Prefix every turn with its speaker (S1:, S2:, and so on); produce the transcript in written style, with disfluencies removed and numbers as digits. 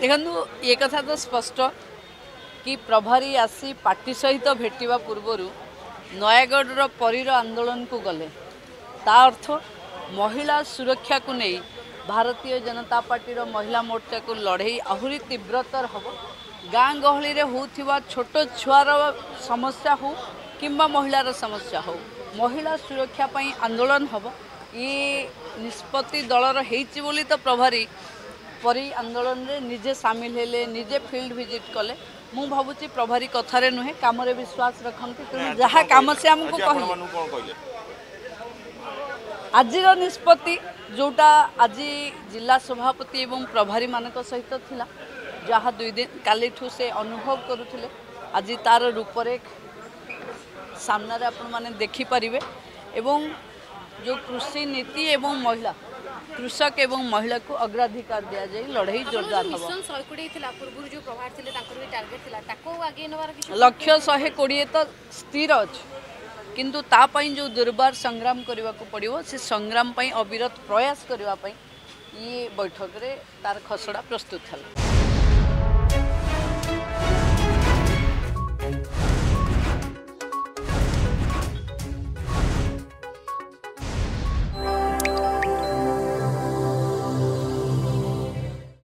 S1: देखु ये कथा तो स्पष्ट कि प्रभारी आसी पार्टी सहित भेटा पूर्वर नयागढ़ परीर आंदोलन को गले ता अर्थ महिला सुरक्षा को नहीं भारतीय जनता पार्टी महिला मोर्चा को लड़े आहरी तीव्रतर हम गाँ गहली रे होउथिबा छोट छुआर समस्या हो किंबा महिलार समस्या हो महिला सुरक्षा पई आंदोलन हम ये निष्पत्ति दलर हेइछि बोली तो प्रभारी परी आंदोलन रे निजे सामिल हेले निजे फील्ड विजिट कले मु भावुची प्रभारी कथारे नुहे काम रे विश्वास रखंती तेणु जहाँ काम से आमको कहले आजिर निष्पत्ति जोटा आज जिला सभापति एवं प्रभारी मानक सहित थिला जहाँ 2 दिन काली से अनुभव करुथिले आज तार रूपरेख सामने रे आपण माने देखि परिबे एवं जो कृषि नीति एवं महिला कृषक एवं महिला को अग्राधिकार दिया जाए लड़ाई जोरदार लक्ष्य 120 तो स्थिर अच्छे किंतु तापाई जो दुर्बार संग्राम करने को पड़ो से संग्राम अविरत प्रयास करने ये बैठक रे तार खसड़ा प्रस्तुत है।